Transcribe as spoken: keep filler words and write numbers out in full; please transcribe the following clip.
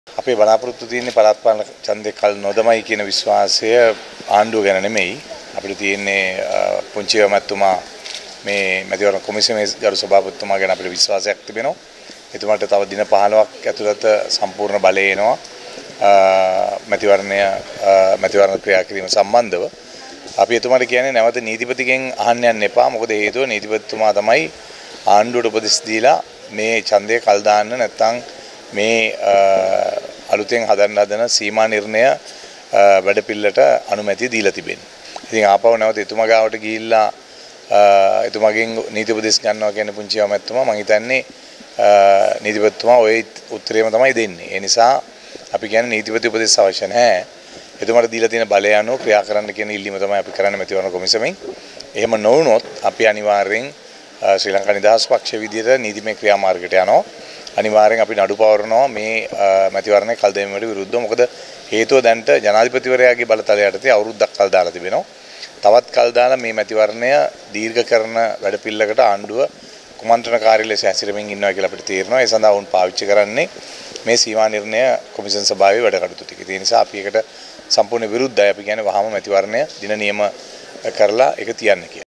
අපේ බලාපොරොත්තු තියෙන්නේ පළාත් පාලන ඡන්දේ කල් නොදමයි කියන විශ්වාසය ආණ්ඩුව ගැන නෙමෙයි. අපිට තියෙන්නේ පුංචි මැතිතුමා මේ මැතිවරණ කොමිසමේ ගරු සභාපතිතුමා ගැන අපිට විශ්වාසයක් තිබෙනවා. එතුමාට තව දින පහළොවක් ඇතුළත සම්පූර්ණ බලය එනවා. මැතිවරණය මැතිවරණ ක්‍රියා කිරීම සම්බන්ධව අපි එතුමාට කියන්නේ නැවත නීතිපතිගෙන් අහන්න යන්න එපා. මොකද හේතුව නීතිපතිතුමා තමයි ආණ්ඩුවට උපදෙස් දීලා මේ ඡන්දය කල් දාන්න නැත්නම් මේ අලුතෙන් හදන්න හදන සීමා නිර්ණය වැඩපිළිවෙලට අනුමැතිය දීලා තිබෙනවා. ඉතින් ආපහු නැවත එතුමා ගාවට ගිහිල්ලා එතුමාගෙන් නීති උපදෙස් ගන්නවා කියන්නේ පුංචි අමැතිතුමා මම හිතන්නේ නීතිපතිතුමා ওই උත්තරේම තමයි දෙන්නේ. ඒ නිසා අපි කියන්නේ නීතිපති උපදෙස් අවශ්‍ය නැහැ. එතුමාට දීලා තියෙන බලය අනුව ක්‍රියා කරන්න කියන ඉල්ලීම තමයි අපි කරන්නේ මැතිවරණ කොමිසමෙන්. එහෙම නොවුනොත් අපි අනිවාර්යෙන් ශ්‍රී ලංකා නිදහස් පක්ෂ විදියට නීතිමය ක්‍රියාමාර්ගයට යනවා. අනිවාර්යෙන් අපි නඩු පවරනවා මේ මැතිවරණය කල් දැමීමට විරුද්ධව. මොකද හේතුව දැන්ට ජනාධිපතිවරයාගේ බලතලය යටතේ අවුරුද්දක් කල් දාලා තිබෙනවා. තවත් කල් දාලා මේ මැතිවරණය දීර්ඝ කරන වැඩපිළිවෙලකට ආණ්ඩුව කුමන්ත්‍රණකාරී ලෙස හැසිරෙමින් ඉන්නවා කියලා අපිට තේරෙනවා. ඒ සඳහා වුන් පාවිච්චි කරන්නේ මේ සීමා නිර්ණය කොමිෂන් සභාවේ වැඩ කටයුතු ටික. ඒ නිසා අපි ඒකට සම්පූර්ණ විරුද්ධයි. අපි කියන්නේ වහාම මැතිවරණය දින නියම කරලා ඒක තියන්න කියලා.